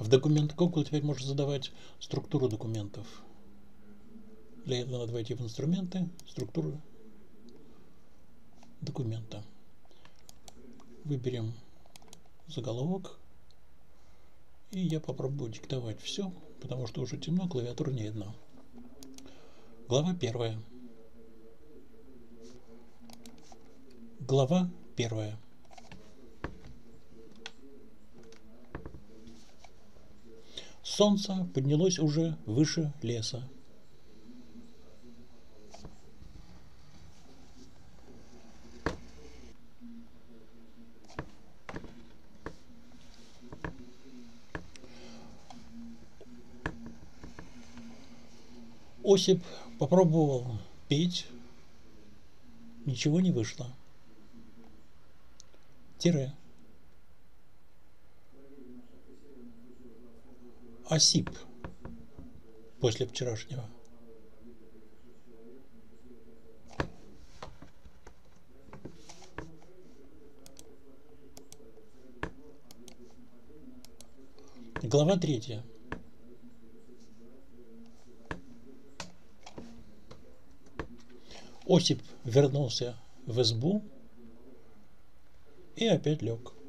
В документ Google теперь можно задавать структуру документов. Для этого надо войти в инструменты, структуру документа. Выберем заголовок. И я попробую диктовать все, потому что уже темно, клавиатура не видна. Глава 1. Глава 1. Солнце поднялось уже выше леса. Осип попробовал петь, ничего не вышло. Тире. Осип после вчерашнего. Глава 3. Осип вернулся в избу и опять лег.